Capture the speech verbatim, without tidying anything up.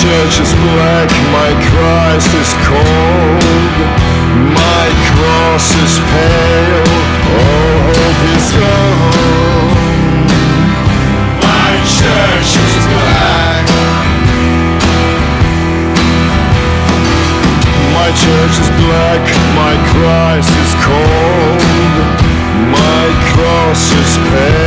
church is black, my Christ is cold. My cross is pale, all hope is gone. My church is black. My church is black, my Christ is cold. My cross is pale.